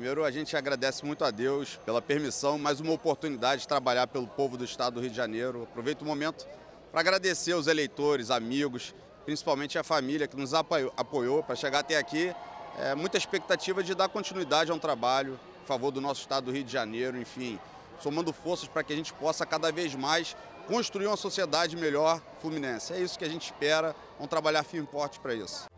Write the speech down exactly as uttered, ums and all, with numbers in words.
Primeiro, a gente agradece muito a Deus pela permissão, mais uma oportunidade de trabalhar pelo povo do estado do Rio de Janeiro. Aproveito o momento para agradecer aos eleitores, amigos, principalmente a família que nos apoiou para chegar até aqui. É, muita expectativa de dar continuidade a um trabalho a favor do nosso estado do Rio de Janeiro, enfim, somando forças para que a gente possa cada vez mais construir uma sociedade melhor fluminense. É isso que a gente espera, vamos trabalhar firme e forte para isso.